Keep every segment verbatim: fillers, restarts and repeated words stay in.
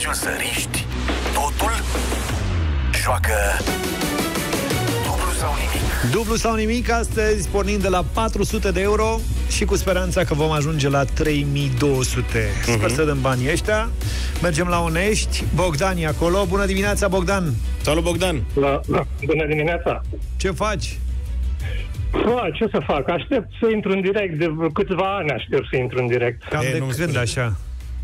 ajuns să riști, totul joacă dublu sau nimic. Dublu sau nimic, astăzi pornind de la patru sute de euro și cu speranța că vom ajunge la trei mii două sute. Uh-huh. Sper să dăm banii ăștia. Mergem la Onești. Bogdan e acolo. Bună dimineața, Bogdan! Salut, Bogdan! La, la, bună dimineața! Ce faci? Bă, ce să fac? Aștept să intru în direct. De câțiva ani aștept să intru în direct. Cam e, de când spune. așa?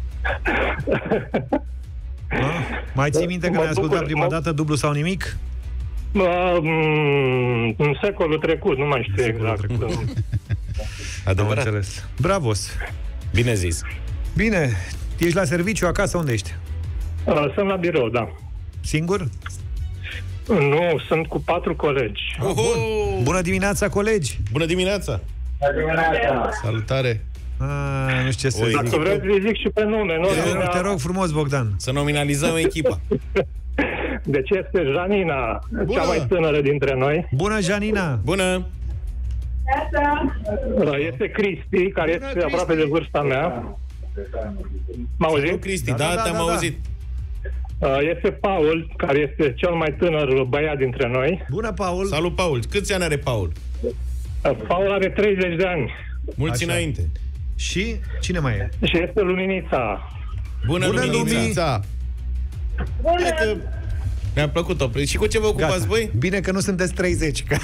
Mai ții minte că ne-ai ascultat prima dată Dublu sau nimic? Bă, m- în secolul trecut, nu mai știu exact. Adevărat. Am înțeles. Bravos! Bine zis. Bine, ești la serviciu acasă, unde ești? Uh, sunt la birou, da. Singur? Nu, sunt cu patru colegi. Oho! Bună dimineața, colegi! Bună dimineața! Salutare! A, nu știu ce să Oi, zic. Dacă vreți, îi zic și pe nume. Nu? Te rog, te rog frumos, Bogdan. Să nominalizăm echipa. Deci este Janina, Bună! cea mai tânără dintre noi. Bună, Janina! Bună! Uh, Este Cristi, care Bună, este aproape de vârsta mea. M-a Salut, auzit? Cristi, Da, da, da, da, te-am da, da. auzit. Uh, Este Paul, care este cel mai tânăr băiat dintre noi. Bună, Paul! Salut, Paul. Câți ani are Paul? Uh, Paul are treizeci de ani. Mulți Așa. înainte. Și cine mai e? Și este Luminița. Bună, Bună, Luminița. Luminița! Hai că mi-a plăcut-o. Și cu ce vă ocupați Gata. voi? Bine că nu sunteți treizeci. Că...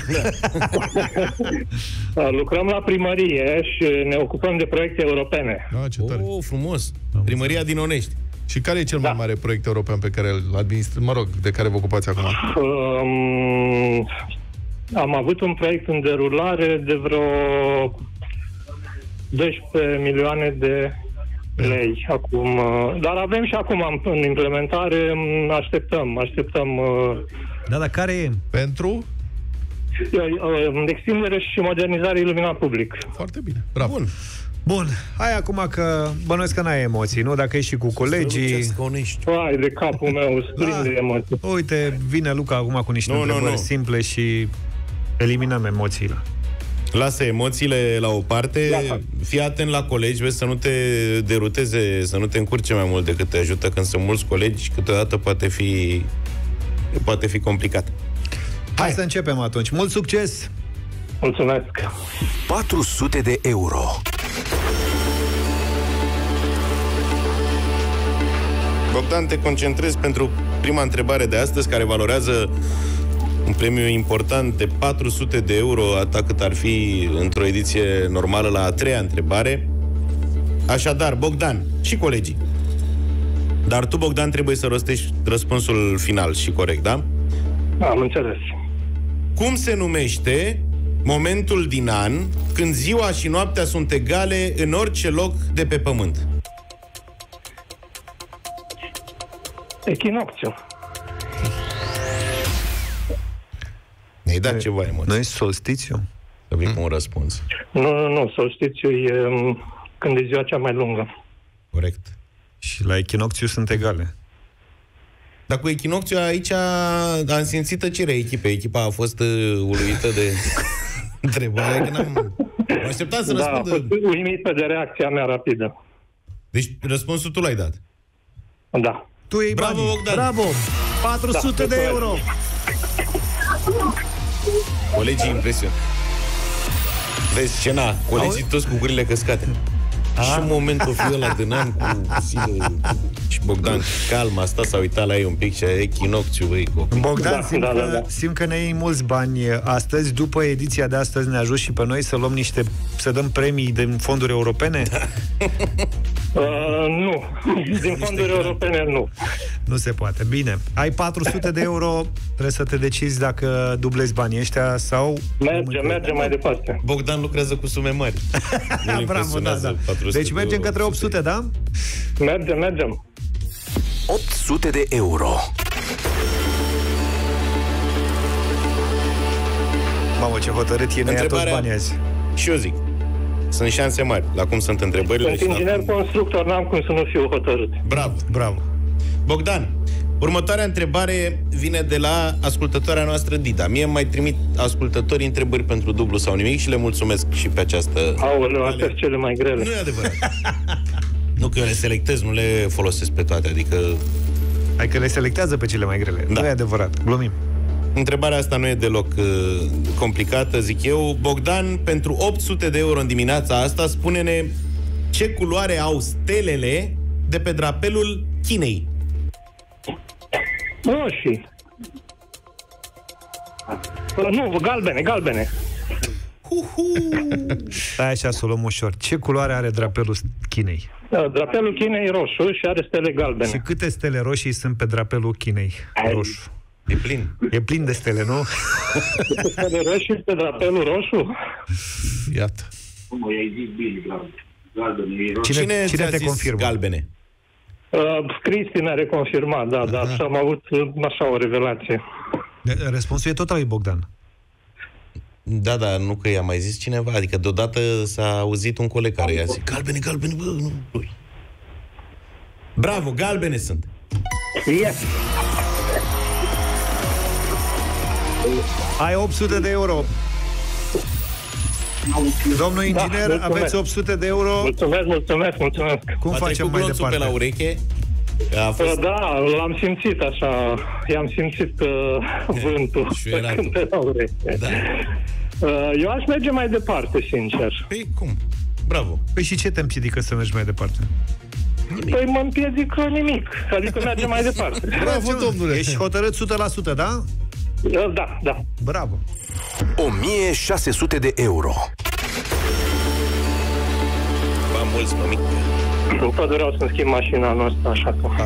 Uh, Lucrăm la primărie și ne ocupăm de proiecte europene. Ah, ce tare. Oh, frumos. Primăria din Onești. Și care e cel mai Da. mare proiect european pe care îl administrați, mă rog, de care vă ocupați acum? Um, am avut un proiect în derulare de vreo doisprezece milioane de lei acum. uh, Dar avem și acum în implementare, um, așteptăm, așteptăm uh, Da, dar care e? Pentru? uh, extindere și modernizare iluminat public. Foarte bine. Bravo. Bun. Bun, hai acum că bănuiesc că n-ai emoții, nu? Dacă ești și cu colegii... Strălucească Onești. Hai de capul meu, splin Da. de emoții. Uite, vine Luca acum cu niște Nu, nu, întrebări nu. simple și eliminăm emoțiile. Lasă emoțiile la o parte, Gata. fii atent la colegi, vezi să nu te deruteze, să nu te încurce mai mult decât te ajută. Când sunt mulți colegi, câteodată poate fi poate fi complicat. Hai să începem atunci. Mult succes! Mulțumesc! patru sute de euro. Bogdan, te concentrezi pentru prima întrebare de astăzi, care valorează un premiu important de patru sute de euro, atât cât ar fi într-o ediție normală la a treia întrebare. Așadar, Bogdan și colegii. Dar tu, Bogdan, trebuie să rostești răspunsul final și corect, da? Am înțeles. Cum se numește momentul din an când ziua și noaptea sunt egale în orice loc de pe pământ? Echinocțiu. Ne-ai dat ceva emoții. Noi solstițiu? Să vii cu un răspuns. Nu, nu, nu, solstițiu e um, când e ziua cea mai lungă. Corect. Și la echinocțiu sunt egale. Dar cu echinocțiu aici am simțit tăcerea echipei. Echipa a fost uh, uluită de întrebare. Că n-am... Mă așteptam să Da, a răspundă. fost uimită de reacția mea rapidă. Deci răspunsul tu l-ai dat. Da. Tu iei Bravo, banii. Bogdan. Bravo! patru sute Da, de euro! Colegii impresionat. Vezi scena, colegii toți cu gurile căscate. Și un moment o fi ăla din an cu sine. Și Bogdan, calm, asta s-a uitat la ei un pic și a echinocțiu, băi, copii. Bogdan, Da, simt, da, că, da, da. simt că ne iei mulți bani astăzi. După ediția de astăzi ne ajut și pe noi să luăm niște, să dăm premii din fonduri europene? Uh, nu. Din fonduri europene, nu. Nu se poate. Bine. Ai patru sute de euro, trebuie să te decizi dacă dublezi banii ăștia sau... Merge, merge mai departe. Bogdan lucrează cu sume mari. Nu-l Bravo, da, impresionează da. patru sute Deci mergem de către opt sute, da? Mergem, mergem. opt sute de euro. Mamă, ce hotărât e, ne ia toți Întrebarea- banii azi. Și eu zic, sunt șanse mari la cum sunt întrebările. Sunt și la inginer cum... constructor, n-am cum să nu fiu hotărât. Bravo. Bravo. Bogdan, următoarea întrebare vine de la ascultătoarea noastră Dida. Mie îmi mai trimit ascultătorii întrebări pentru dublu sau nimic și le mulțumesc și pe această... Aoleu, astea sunt cele mai grele. Nu e adevărat. Nu că eu le selectez, nu le folosesc pe toate, adică Hai că le selectează pe cele mai grele. Da. Nu e adevărat, glumim. Întrebarea asta nu e deloc uh, complicată, zic eu. Bogdan, pentru opt sute de euro în dimineața asta, spune-ne ce culoare au stelele de pe drapelul Chinei. Roșii. Uh, nu, galbene, galbene. Stai așa să o luăm ușor. Ce culoare are drapelul Chinei? Uh, drapelul Chinei e roșu și are stele galbene. Și câte stele roșii sunt pe drapelul Chinei? Roșu. E plin. E plin de stele, nu? Stele roșii pe drapelul roșu? Iată. Cine, Cine, cine ți-a te zis confirmă? galbene? Uh, Cristi ne-a reconfirmat, da, da, și am avut uh, așa o revelație. Răspunsul e tot al lui Bogdan. Da, da, nu că i-a mai zis cineva. Adică deodată s-a auzit un coleg care i-a zis galbene, galbene, bă, nu, lui. Bravo, galbene sunt. Yes. Ai opt sute de euro. Domnul inginer, mulțumesc. aveți opt sute de euro. Mulțumesc, mulțumesc, mulțumesc. Cum A facem trecut mai glonțul departe? pe la ureche. A Uh, fost... Da, l-am simțit așa, i-am simțit uh, vântul șuieratul. pe la ureche. Da. Uh, eu aș merge mai departe, sincer. Păi cum? Bravo. Păi și ce te împiedică să mergi mai departe? Păi mă împiedică nimic, adică mergem mai departe. Bravo, domnule! Ești hotărât o sută la sută, da? Uh, Da, da. Bravo. o mie șase sute de euro. V-am mulți, mămic. Tot vreau să-mi schimb mașina noastră, așa că...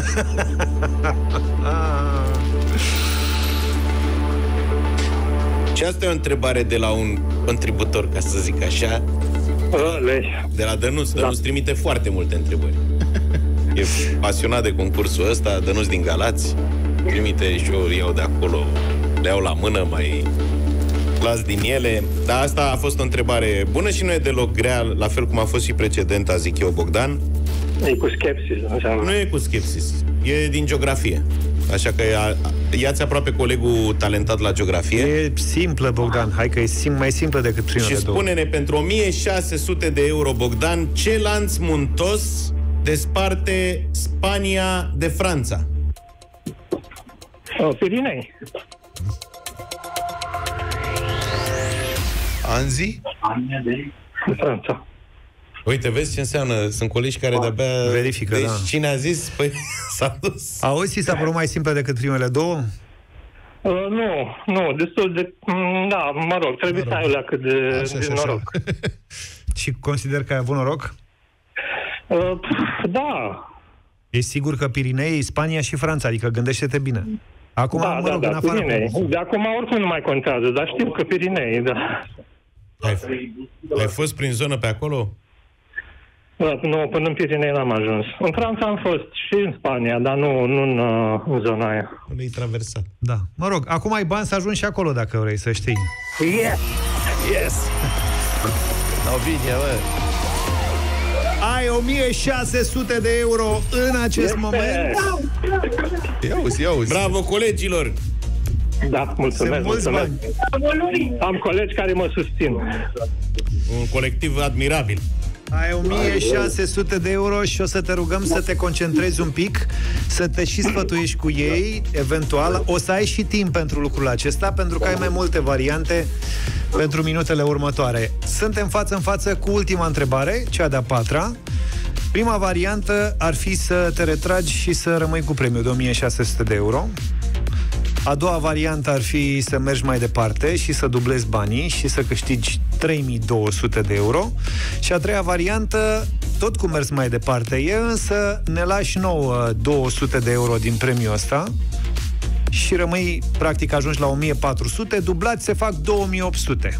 Și asta e o întrebare de la un contributor, ca să zic așa, Lei. de la Dănuț. Dănuț da. trimite foarte multe întrebări. E pasionat de concursul ăsta, Dănuț din Galați. Trimite și eu iau de acolo, le iau la mână, mai las din ele. Dar asta a fost o întrebare bună și nu e deloc grea, la fel cum a fost și precedenta, zic eu, Bogdan. E cu skepsis, înseamnă. Nu e cu skepsis, e din geografie. Așa că ia, ia-ți aproape colegul talentat la geografie. E simplă, Bogdan. Hai că e sim- mai simplă decât primele Și două. spune-ne, pentru o mie șase sute de euro, Bogdan, ce lanț muntos desparte Spania de Franța? Oh, Pirinei. Anzi? Franța. Uite, vezi ce înseamnă? Sunt colegi care de-abia... Verifică, deci, da. cine a zis? Păi s-a dus. Auzi, ți s-a părut mai simplă decât primele două? Uh, nu, nu, destul de... mm, Da, mă rog, trebuie să ai o leacă de, Așa, de așa, noroc. Și consider că ai avut noroc? Uh, da, E sigur că Pirinei, Spania și Franța, adică gândește-te bine. Acum, da, mă da, rog, da, în afară Pirinei. cu- De acum oricum nu mai contează, dar știu că Pirinei, da. Ai, ai fost prin zonă pe acolo? Da, nu, până în Pirinei n-am ajuns. În Franța am fost și în Spania, dar nu, nu în, uh, în zona aia. Le-ai traversat. Da. Mă rog, acum ai bani să ajungi și acolo, dacă vrei să știi. Yes! Yes! Au bine, bă. Ai o mie șase sute de euro în acest moment. Ia uzi, ia uzi. Bravo, colegilor! Da, mulțumesc, Sunt mulți mulțumesc. bani. Am colegi care mă susțin. Un colectiv admirabil. Ai o mie șase sute de euro și o să te rugăm să te concentrezi un pic, să te și sfătuiești cu ei, eventual. O să ai și timp pentru lucrul acesta, pentru că ai mai multe variante pentru minutele următoare. Suntem față în față cu ultima întrebare, cea de-a patra. Prima variantă ar fi să te retragi și să rămâi cu premiul de o mie șase sute de euro. A doua variantă ar fi să mergi mai departe și să dublezi banii și să câștigi trei mii două sute de euro. Și a treia variantă, tot cu mers mai departe e, însă ne lași nouă două sute de euro din premiul ăsta și rămâi, practic ajungi la o mie patru sute, dublați se fac două mii opt sute.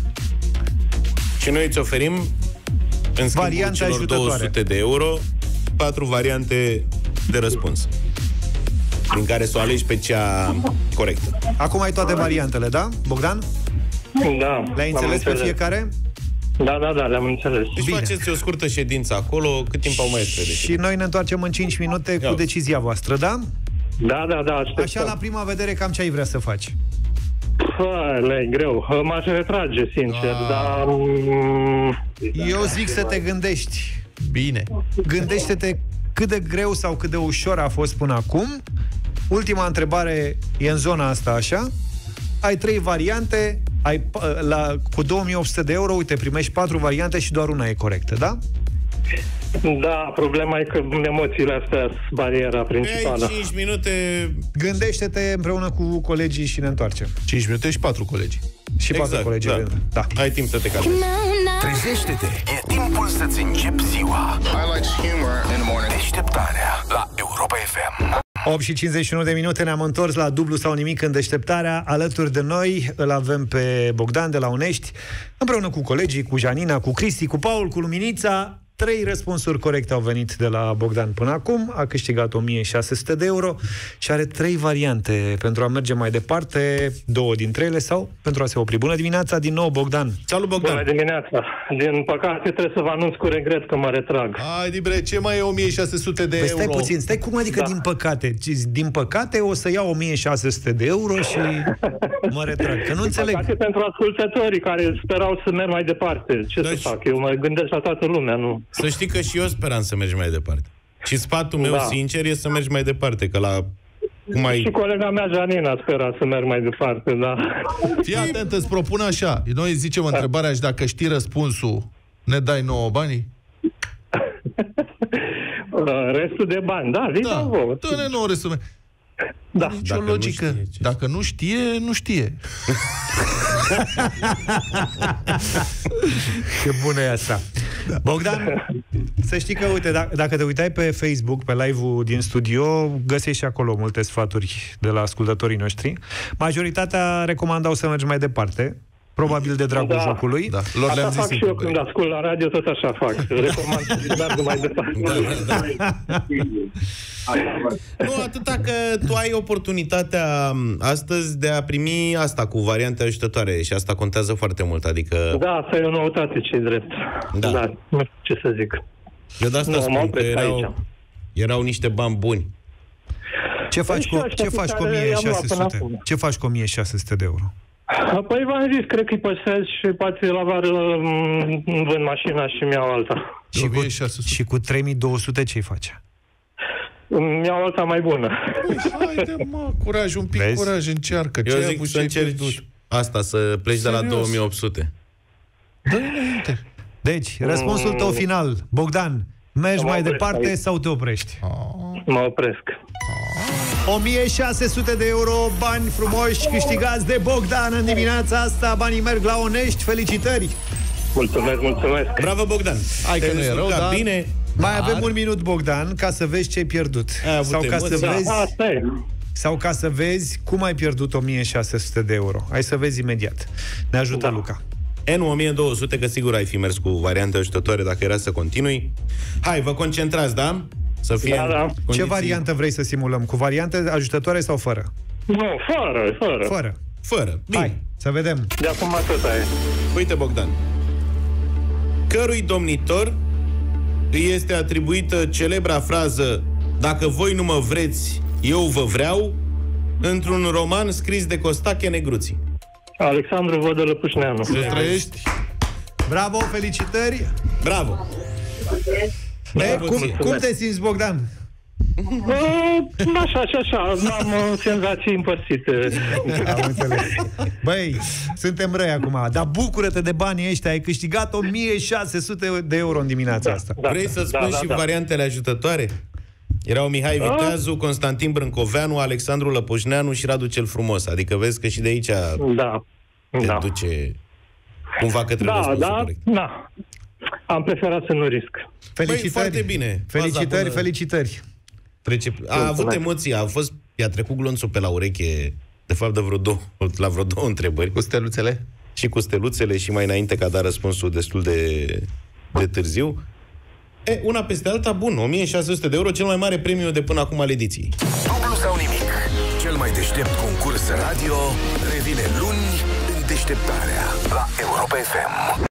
Și noi îți oferim, în schimbul Variante celor ajutătoare. două sute de euro, patru variante de răspuns, din care să o alegi pe cea corectă. Acum ai toate variantele, da, Bogdan? Da. Le-ai am înțeles pe fiecare? Da, da, da, le-am înțeles. Deci Bine. faceți o scurtă ședință acolo, cât timp au maestre de Și noi ne întoarcem în cinci minute cu Ia. decizia voastră, da? Da, da, da, așteptăm. Așa, la prima vedere, cam ce ai vrea să faci? Păi, e greu. M-aș retrage, sincer, dar... mm, Eu zic să te gândești. Bine. Gândește-te cât de greu sau cât de ușor a fost până acum Ultima întrebare e în zona asta, așa. Ai trei variante, ai, la, cu două mii opt sute de euro, uite, primești patru variante și doar una e corectă, da? Da, problema e că emoțiile astea sunt bariera principală. Ai cinci minute... Gândește-te împreună cu colegii și ne întoarcem. cinci minute și patru colegi. Și Exact, patru colegi. da. Da. Ai timp să te calmezi. Trezește-te, e timpul să-ți începi ziua. I like humor in the morning. Deșteptarea la Europa F M. opt și cincizeci și unu de minute, ne-am întors la dublu sau nimic în deșteptarea. Alături de noi îl avem pe Bogdan de la Unești, împreună cu colegii, cu Janina, cu Cristi, cu Paul, cu Luminița. Trei răspunsuri corecte au venit de la Bogdan până acum, a câștigat o mie șase sute de euro și are trei variante pentru a merge mai departe, două dintre ele sau pentru a se opri. Bună dimineața din nou, Bogdan! Salut, Bogdan! Bună dimineața! Din păcate trebuie să vă anunț cu regret că mă retrag. Hai, Dibre, ce mai e o mie șase sute de Păi euro? stai puțin, stai cum adică Da. din păcate? Din păcate o să iau o mie șase sute de euro și mă retrag, că nu înțeleg. Păcate pentru ascultătorii care sperau să merg mai departe. Ce Da, să și- fac? Eu mă gândesc la toată lumea, nu? Să știi că și eu speram să mergi mai departe. Și sfatul meu, Da. sincer, e să mergi mai departe, că la... Cum ai... Și colega mea, Janina, spera să merg mai departe, da. Fii atent, îți propun așa. Noi zicem întrebarea și dacă știi răspunsul, ne dai nouă banii? Restul de bani, da, vin Da, la vouă. dă-ne nouă resume. Da. Nicio Dacă nu logică. știe, ce- Dacă nu știe, nu știe. Ce bună e asta. Da. Bogdan, să știi că, uite, dacă, dacă te uitai pe Facebook, pe live-ul din studio, găsești și acolo multe sfaturi de la ascultătorii noștri. Majoritatea recomandau să mergi mai departe, probabil de dragul Da. jocului. Da, lor Așa le-am zis fac și eu încă. când ascult la radio, tot așa fac. Recomand să meargă mai departe. Da, da, da. Nu, atâta că tu ai oportunitatea astăzi de a primi asta cu variante ajutătoare și asta contează foarte mult, adică... Da, asta e o noutate, ce drept. Da. Da. Nu știu ce să zic. Eu de asta Nu, mă spun că opresc aici. erau, erau niște bani buni. Ce faci Păi cu, și ăștia ce pe faci cu care i-am luat 1600? până acum. Ce faci cu o mie șase sute de euro? Păi v-am zis, cred că îi păstrez și poate la vară m, vând mașina și mi iau alta. Și cu, o mie șase sute. și cu trei mii două sute ce-i face? Mi iau alta mai bună. Haide, mă, curaj, un pic Vezi? curaj, încearcă. Eu Ce ai zic avut să și ai încerci pierdut? asta, să pleci de la Serios? două mii opt sute. Dă-i înainte. Deci, răspunsul tău final, Bogdan, mergi Mă mai opresc departe aici. sau te oprești? Mă opresc. o mie șase sute de euro, bani frumoși câștigați de Bogdan în dimineața asta. Banii merg la Onești, felicitări! Mulțumesc, mulțumesc. Bravo, Bogdan! Hai că Te-ai nu e rău, descurcat dar- bine. Mai avem un minut, Bogdan, ca să vezi ce ai pierdut. Ai avut Sau ca, emoții? să Da, vezi, Asta e. sau ca să vezi cum ai pierdut o mie șase sute de euro. Hai să vezi imediat. Ne ajută Da. Luca. N o mie două sute, că sigur ai fi mers cu variante ajutătoare dacă era să continui. Hai, vă concentrați, da? Să fie Da, în da. condiții- Ce variantă vrei să simulăm? Cu variante ajutătoare sau fără? Nu, fără, fără. Fără. Fără. Bine. Hai, să vedem. De acum atâta e. Uite, Bogdan. Cărui domnitor îi este atribuită celebra frază "Dacă voi nu mă vreți, eu vă vreau", într-un roman scris de Costache Negruții. Alexandru Vodălă Pușneanu. Să trăiești. Bravo, felicitări! Bravo! E, cum, puțin. cum te simți, Bogdan? Bă, așa și așa, am uh, senzații împărțite. Am înțeles. Băi, suntem răi acum, dar bucură-te de banii ăștia, ai câștigat o mie șase sute de euro în dimineața asta. Da, Vrei să da, spun da, și da. variantele ajutătoare? Erau Mihai Viteazu, Constantin Brâncoveanu, Alexandru Lăpușneanu și Radu cel Frumos. Adică vezi că și de aici Da, te da. duce cumva către Da, răspunsul da, corect. da. Am preferat să nu risc. Felicitări. Băi, foarte bine. Felicitări, Faza bună. felicitări. Trece... A avut emoții, a fost... I-a trecut glonțul pe la ureche, de fapt, de vreo două, la vreo două întrebări. Cu steluțele? Și cu steluțele și mai înainte că a dat răspunsul destul de, de târziu. E, una peste alta, bun, o mie șase sute de euro, cel mai mare premiu de până acum al ediției. Dublu sau nimic. Cel mai deștept concurs radio revine luni în deșteptarea la Europa F M.